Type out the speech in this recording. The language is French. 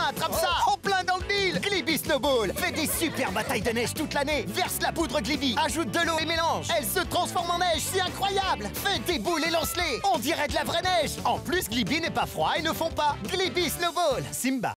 attrape ça en plein dans le mille. Gliby Snowball fait des super batailles de neige toute l'année. Verse la poudre Gliby, ajoute de l'eau et mélange. Elle se transforme en neige, c'est incroyable. Fais des boules et lance-les, on dirait de la vraie neige. En plus, Gliby n'est pas froid et ne fond pas. Gliby Snowball, Simba.